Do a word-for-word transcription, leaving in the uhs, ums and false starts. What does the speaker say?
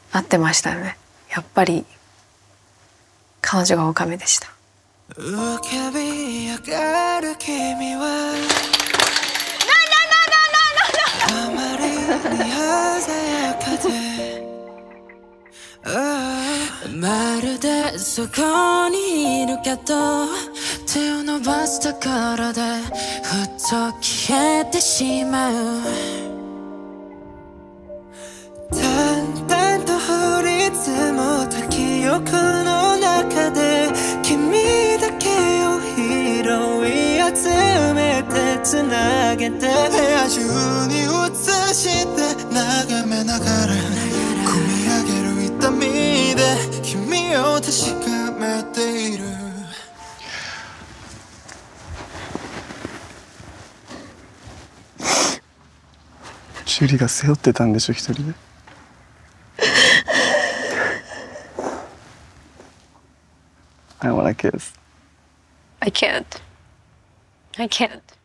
合ってましたね。やっぱり彼女がオカメでした。浮かび上がる君はあまりに鮮やかでまるでそこにいるけど手を伸ばすところでふっと消えてしまう淡々と降り積もった記憶の中で君だけを拾い集めてつなげて部屋中に映して眺めながら込み上げる痛みで君を確かめているジュリが背負ってたんでしょ一人で。I wanna kiss. I can't. I can't.